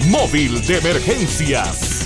móvil de emergencias.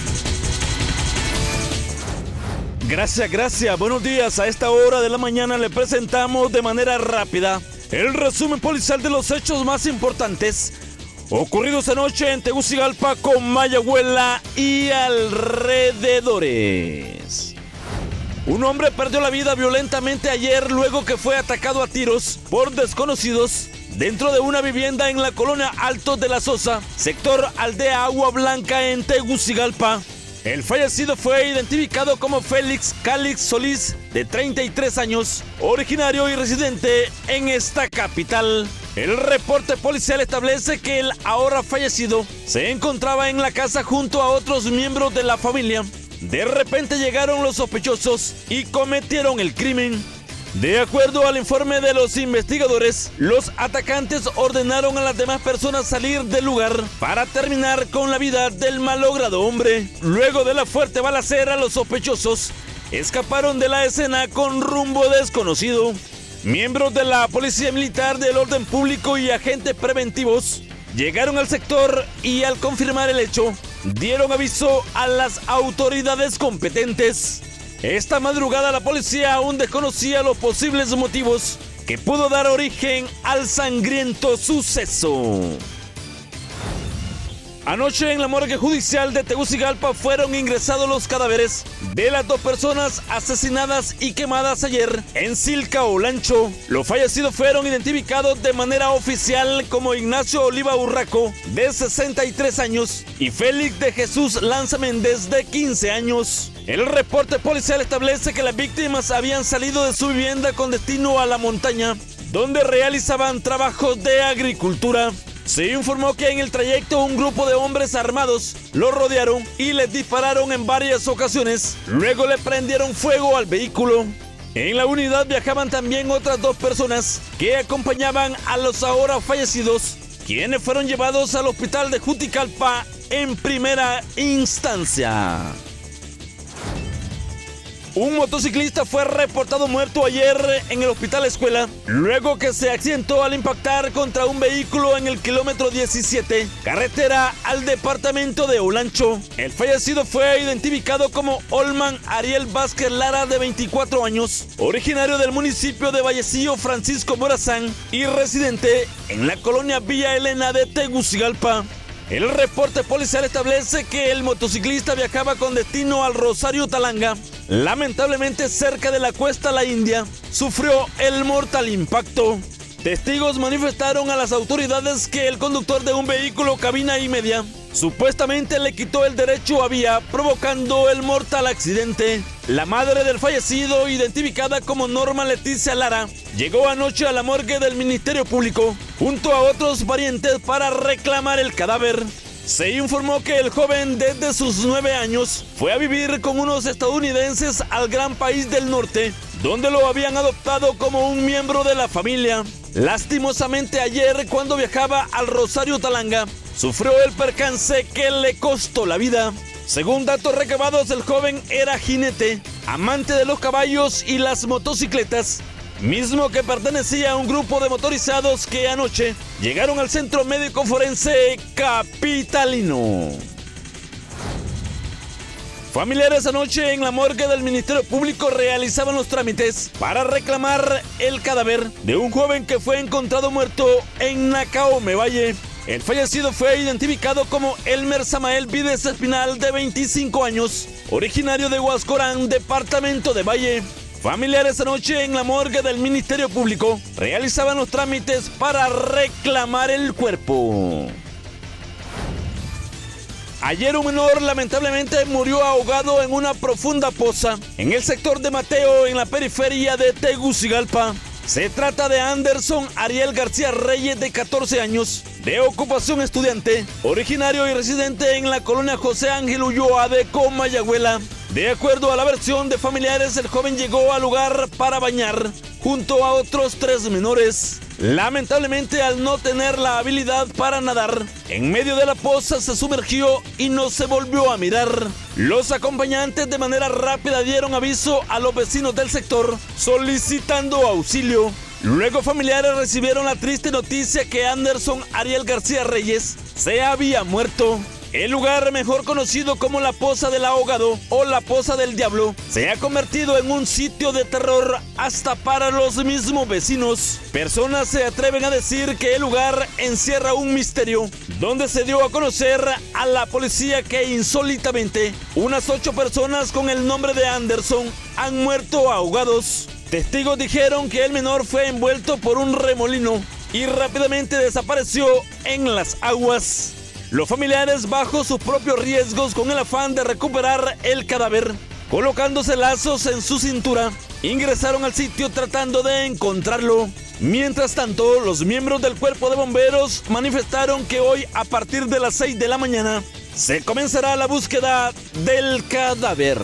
Gracias. Buenos días. A esta hora de la mañana le presentamos de manera rápida el resumen policial de los hechos más importantes ocurridos anoche en Tegucigalpa, Comayagüela y alrededores. Un hombre perdió la vida violentamente ayer luego que fue atacado a tiros por desconocidos dentro de una vivienda en la colonia Altos de la Sosa, sector Aldea Agua Blanca en Tegucigalpa. El fallecido fue identificado como Félix Calix Solís, de 33 años, originario y residente en esta capital. El reporte policial establece que el ahora fallecido se encontraba en la casa junto a otros miembros de la familia. De repente llegaron los sospechosos y cometieron el crimen. De acuerdo al informe de los investigadores, los atacantes ordenaron a las demás personas salir del lugar para terminar con la vida del malogrado hombre. Luego de la fuerte balacera, los sospechosos escaparon de la escena con rumbo desconocido. Miembros de la Policía Militar, del Orden Público y agentes preventivos llegaron al sector y al confirmar el hecho, dieron aviso a las autoridades competentes. Esta madrugada la policía aún desconocía los posibles motivos que pudo dar origen al sangriento suceso. Anoche en la morgue judicial de Tegucigalpa fueron ingresados los cadáveres de las dos personas asesinadas y quemadas ayer en Silca Olancho. Los fallecidos fueron identificados de manera oficial como Ignacio Oliva Urraco, de 63 años, y Félix de Jesús Lanza Méndez, de 15 años. El reporte policial establece que las víctimas habían salido de su vivienda con destino a la montaña, donde realizaban trabajos de agricultura. Se informó que en el trayecto un grupo de hombres armados los rodearon y les dispararon en varias ocasiones. Luego le prendieron fuego al vehículo. En la unidad viajaban también otras dos personas que acompañaban a los ahora fallecidos, quienes fueron llevados al hospital de Juticalpa en primera instancia. Un motociclista fue reportado muerto ayer en el Hospital Escuela, luego que se accidentó al impactar contra un vehículo en el kilómetro 17, carretera al departamento de Olancho. El fallecido fue identificado como Olman Ariel Vázquez Lara, de 24 años, originario del municipio de Vallecillo, Francisco Morazán, y residente en la colonia Villa Elena de Tegucigalpa. El reporte policial establece que el motociclista viajaba con destino al Rosario Talanga. Lamentablemente, cerca de la Cuesta La India, sufrió el mortal impacto. Testigos manifestaron a las autoridades que el conductor de un vehículo cabina y media supuestamente le quitó el derecho a vía, provocando el mortal accidente. La madre del fallecido, identificada como Norma Leticia Lara, llegó anoche a la morgue del Ministerio Público junto a otros parientes para reclamar el cadáver. Se informó que el joven, desde sus 9 años, fue a vivir con unos estadounidenses al gran país del norte, donde lo habían adoptado como un miembro de la familia. Lastimosamente ayer, cuando viajaba al Rosario Talanga, sufrió el percance que le costó la vida. Según datos recabados, el joven era jinete, amante de los caballos y las motocicletas, mismo que pertenecía a un grupo de motorizados que anoche llegaron al Centro Médico Forense Capitalino. Familiares anoche en la morgue del Ministerio Público realizaban los trámites para reclamar el cadáver de un joven que fue encontrado muerto en Nacaome Valle. El fallecido fue identificado como Elmer Samael Vides Espinal, de 25 años, originario de Huascorán, departamento de Valle. Familiares anoche en la morgue del Ministerio Público realizaban los trámites para reclamar el cuerpo. Ayer un menor lamentablemente murió ahogado en una profunda poza en el sector de Mateo, en la periferia de Tegucigalpa. Se trata de Anderson Ariel García Reyes, de 14 años, de ocupación estudiante, originario y residente en la colonia José Ángel Ulloa de Comayagüela. De acuerdo a la versión de familiares, el joven llegó al lugar para bañar junto a otros 3 menores. Lamentablemente, al no tener la habilidad para nadar, en medio de la poza se sumergió y no se volvió a mirar. Los acompañantes de manera rápida dieron aviso a los vecinos del sector solicitando auxilio. Luego familiares recibieron la triste noticia que Anderson Ariel García Reyes se había muerto. El lugar, mejor conocido como la Poza del Ahogado o la Poza del Diablo, se ha convertido en un sitio de terror hasta para los mismos vecinos. Personas se atreven a decir que el lugar encierra un misterio, donde se dio a conocer a la policía que insólitamente unas 8 personas con el nombre de Anderson han muerto ahogados. Testigos dijeron que el menor fue envuelto por un remolino y rápidamente desapareció en las aguas. Los familiares, bajo sus propios riesgos con el afán de recuperar el cadáver, colocándose lazos en su cintura, ingresaron al sitio tratando de encontrarlo. Mientras tanto, los miembros del cuerpo de bomberos manifestaron que hoy, a partir de las 6 de la mañana, se comenzará la búsqueda del cadáver.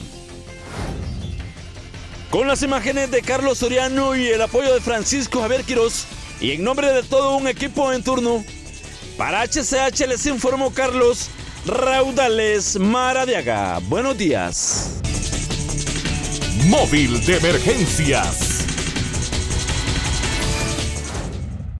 Con las imágenes de Carlos Soriano y el apoyo de Francisco Javier Quiroz, y en nombre de todo un equipo en turno, para HCH les informó Carlos Raudales Maradiaga. Buenos días. Móvil de emergencias.